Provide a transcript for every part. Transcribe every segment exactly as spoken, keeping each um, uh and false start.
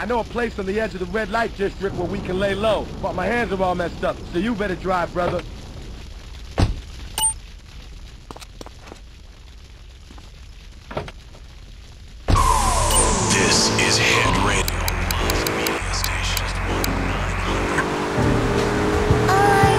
I know a place on the edge of the red light district where we can lay low, but my hands are all messed up, so you better drive, brother. This is Head Radio. Media station. I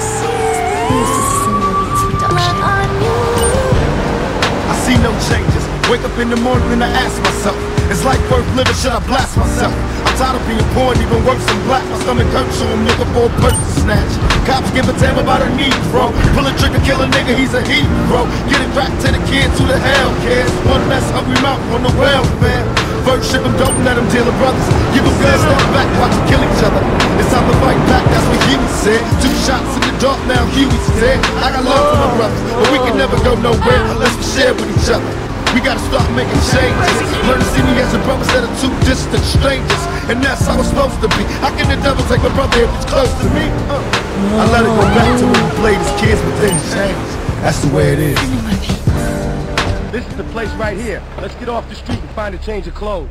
see no changes. Wake up in the morning and I ask myself, is life worth living? Should I blast myself? I'm tired of being poor and even worse than black. My stomach hurts, so I'm looking for a purse to snatch. Cops give a damn about a need, bro. Pull a trigger, kill a nigga, he's a hero. Get it back to the kids, who the hell cares? One less hungry mouth on the welfare. First ship them, don't let them deal with brothers. Give them guns, step back, watch them kill each other. It's time to fight back, that's what Huey said. Two shots in the dark, now Huey's dead. I got love for my brothers, but we can never go nowhere unless we share with each other. We gotta start making changes. Learn to see me as a brother instead of two distant strangers. And that's how it's supposed to be. How can the devil take my brother if he's close to me? Uh. I let it go back to when we played as kids, but things changed. That's the way it is. This is the place right here. Let's get off the street and find a change of clothes.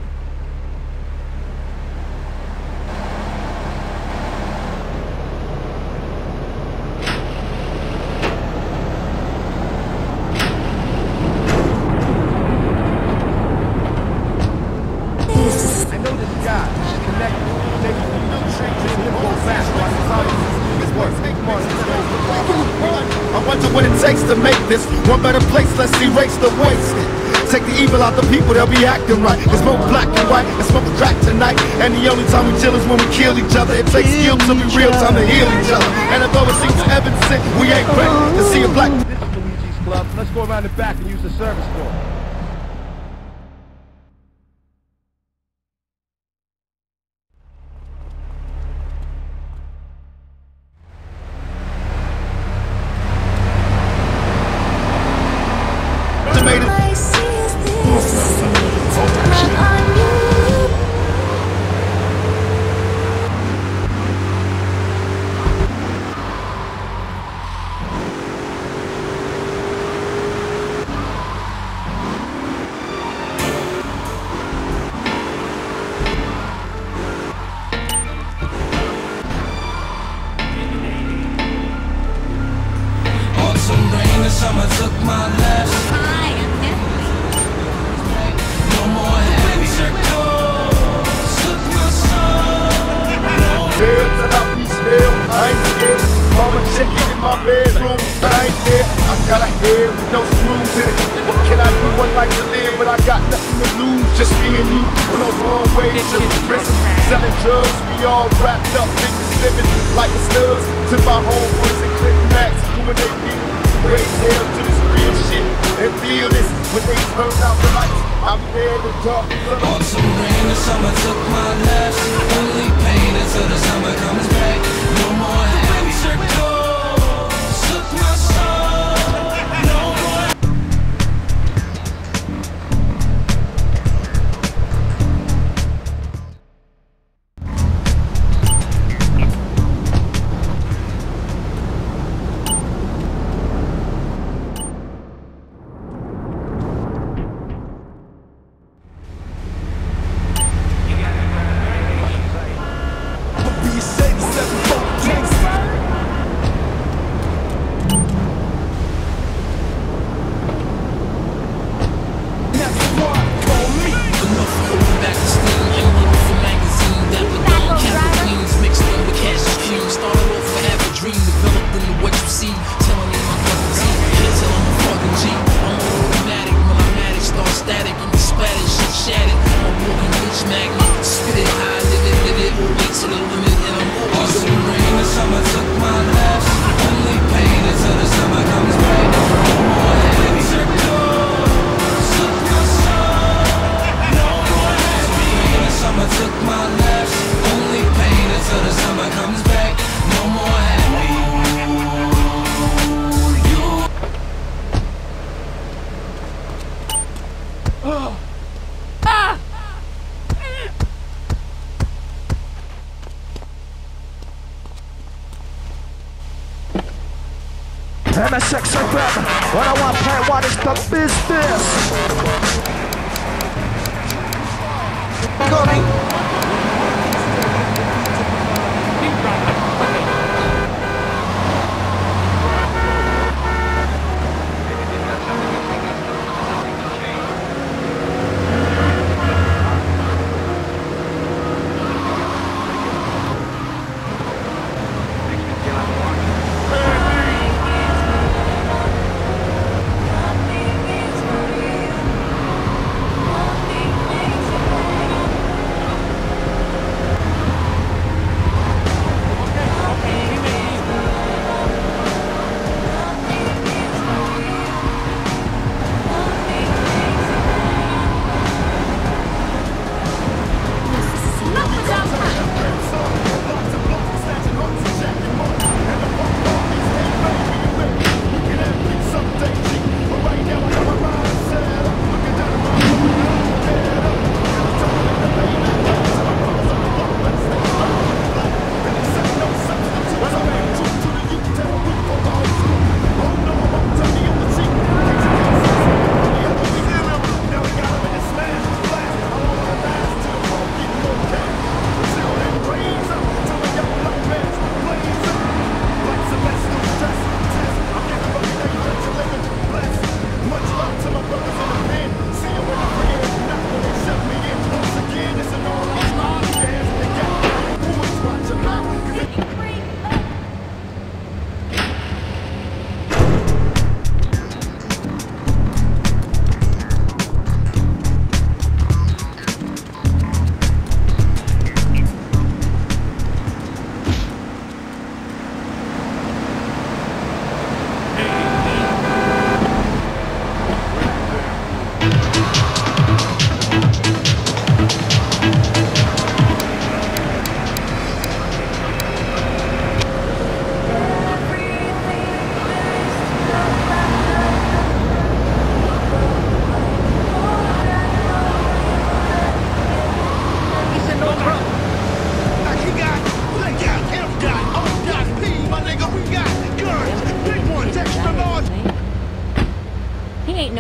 To make this one better place, let's erase the waste. Take the evil out the people, they'll be acting right. It's both black and white, and smoke crack tonight. And the only time we chill is when we kill each other. It takes skill to be real time to heal each other. And although it seems evident, we ain't ready to see a black. This is Luigi's Club. Let's go around the back and use the service floor. Summer took my left. Hi, I'm No more heavy circles. Took my soul. Hell till I be still, I ain't scared. Mama chicken in my bedroom, but I ain't there. I got a head with no screws in it. What can I do? One life to live, but I got nothing to lose. Just me and you on the wrong way to the prison. Selling drugs, we all wrapped up in this living like a studs. To my homeboys and click max, doing they deal. Raise hell to this real shit and feel this when they turn out the lights. I'm there in the dark. Autumn rain, the summer took my left. Only pain until the summer comes back. No more heavy circles. Took my soul. No more. M S X F M, one oh one point one is the business. Going.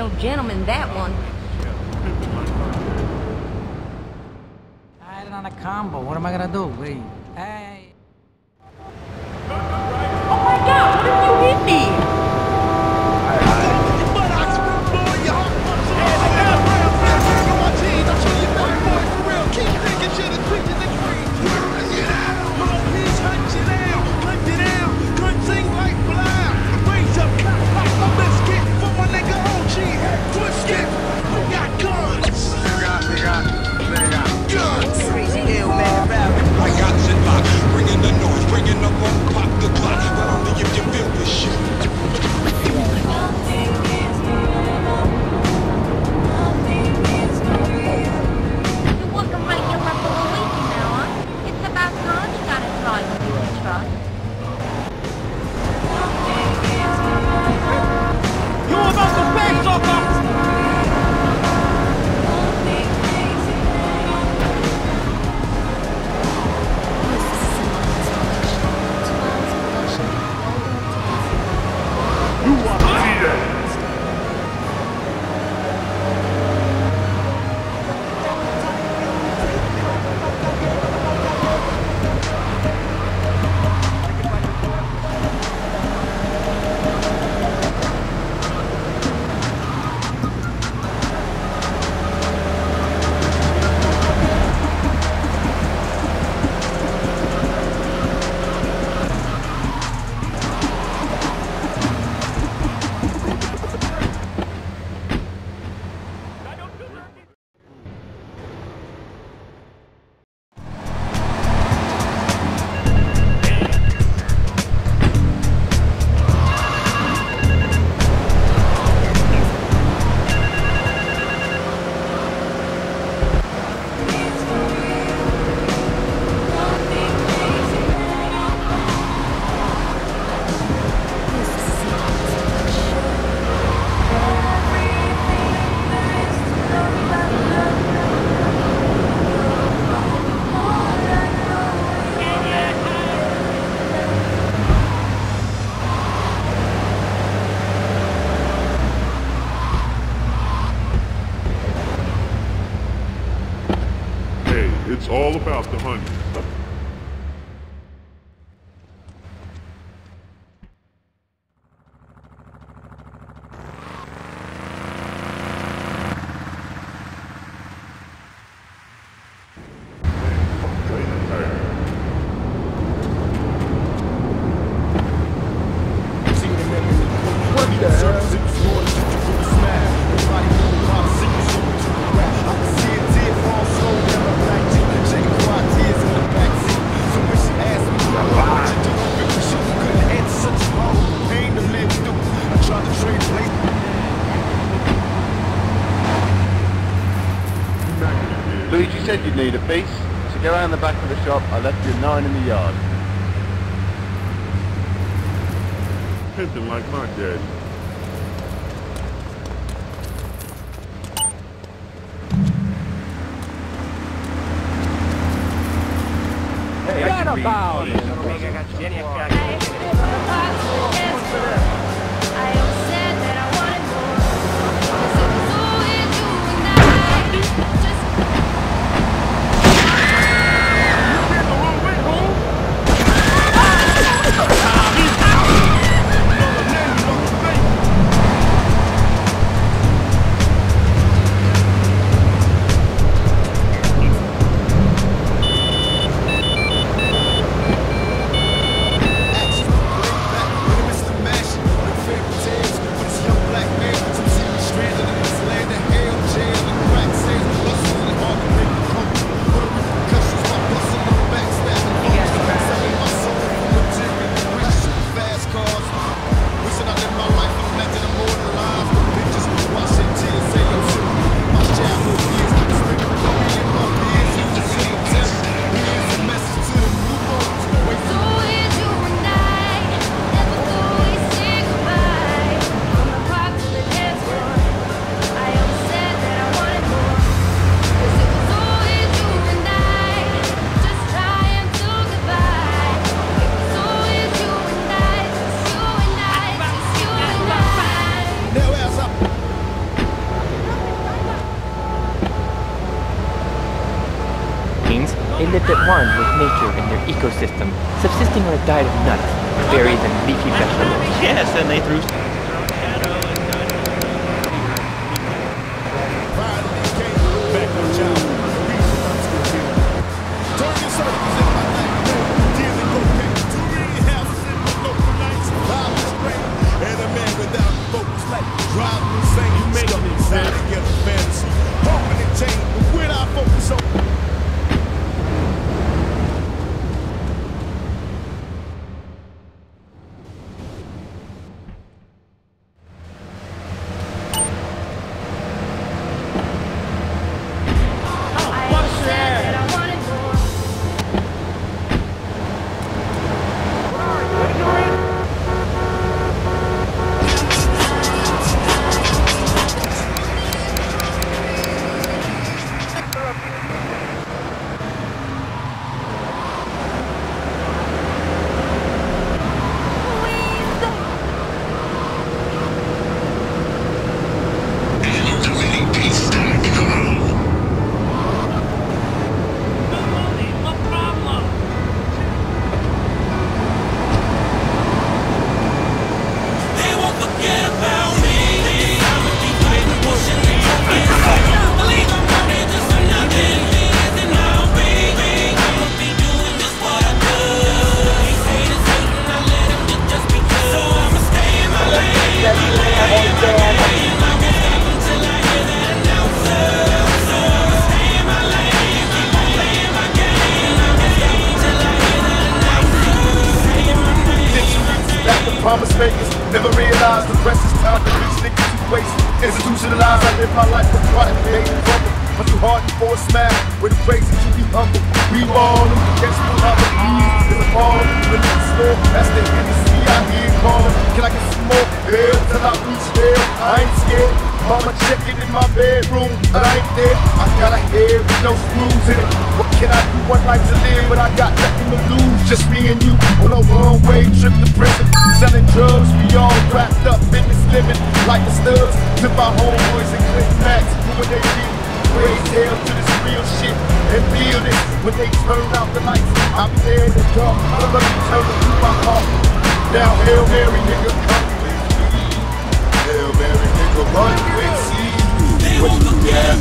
old gentleman, that one. I had it on a combo. What am I gonna do? Wait. Hey. Oh my god, what did you hit me? It's all about the honey. Luigi said you'd need a piece, so go around the back of the shop. I left you nine in the yard. Pimping like my daddy. Hey, I can about it. means they lived at one with nature and their ecosystem, subsisting on a diet of nuts, berries, and leafy vegetables. Yes, and they threw... Promise makers never realize the precious time that these niggas too wasted. Institutionalized, I live my life with pride and pain and trouble. I'm too hard for a smile, with the crazy to be humble. We all them, guess we'll have a ease in the fall. When it's slow, that's the industry I hear calling. Can I get some more hell till I reach hell? I ain't scared. Mama checking in my bedroom, but I ain't there. I got a head with no screws in it. What can I do? One life to live, but I got nothing to lose. Just me and you on a one-way trip to prison. Selling drugs, we all wrapped up in this living like the studs. To my homeboys and click backs, doing they do. Raise hell to this real shit and feel this. When they turn out the lights, I'll be there in the dark. I'll let me turn it through my heart. Now Hail Mary, nigga, come with me. Hail Mary, nigga, run and see what you have.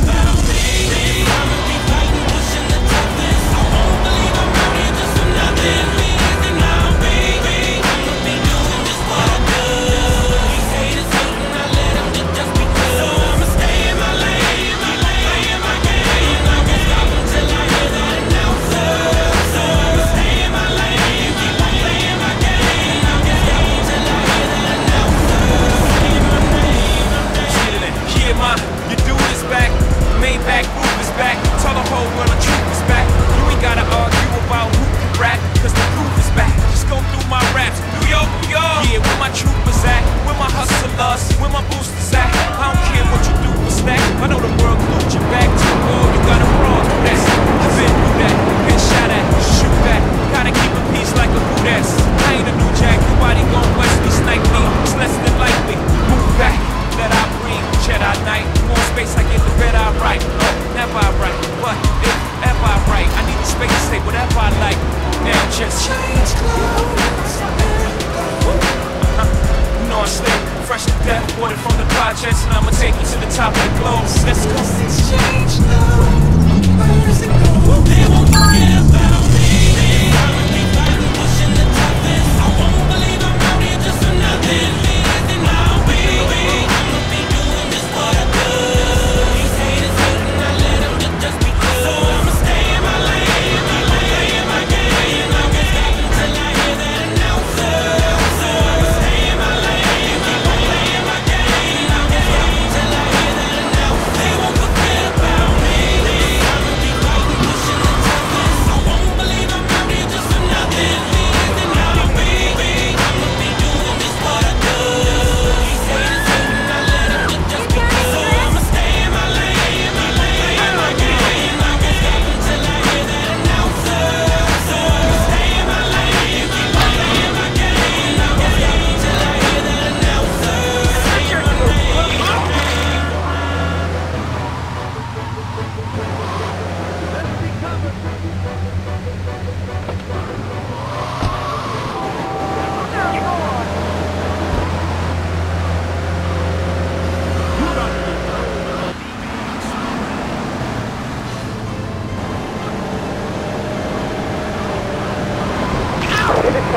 I'ma be fighting, pushing the toughest. I won't believe I'm out here just for nothing. Reason I'll be, I'ma be doing just what I do. These haters hating, I let them just, just be good. So I'ma stay in my lane, my lane, in my game. I won't stop until I hear that announcer. So I'ma stay in my lane, keep on playing my game. I won't stop until I hear that announcer. Say my name, my name. Yeah, ma, your dude is back. Maybach roof is back. Tell the whole world the truth is back. You ain't gotta argue about who can rap, cause the proof is back. Just go through my raps. New York, New York. Yeah, where my troopers at? Where my hustlers? Where my boosters at? I don't care what you do for stack. I know the world glued your back to the wall. You gotta fraud through that. I've been through that. Been shot at. Shoot that. Gotta keep a peace like a boot ass. I ain't a new jack. Nobody gon' West me, snipe me. It's less than likely. Move back. That I breathe, Jedi Knight. More space, I get the bed I write. Oh, never I write, but if ever I write, I need the space to say whatever I like. Now just change clothes. Uh, you know I stay fresh to death, water from the projects, and I'ma take you to the top of the globe. Let's go. Things change now. Where does it go? They won't forget about me. I'ma keep fighting, pushing the toughest. I won't believe I'm out here just for nothing. Reason I'll be. They won't forget about me. I'ma keep fighting, pushing the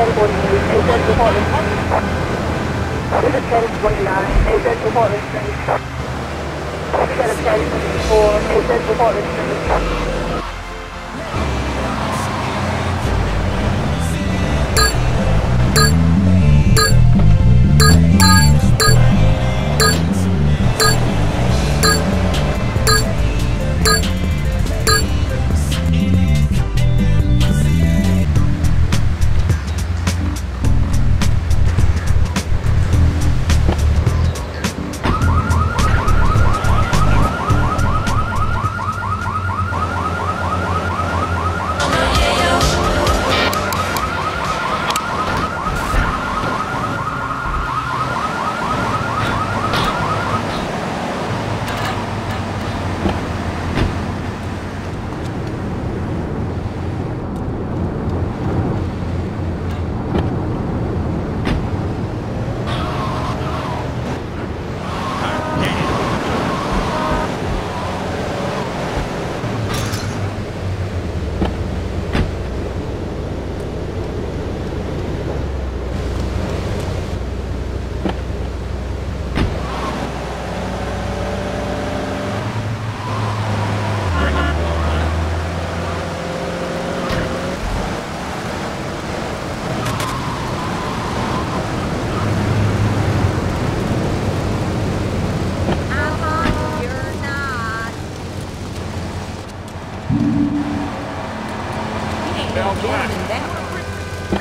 ten forty-eight, A ten to Portland. This is ten twenty-nine, A ten to Portland Street. We got a ten twenty-four, A ten to Portland Street.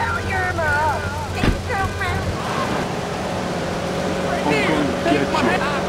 Get you.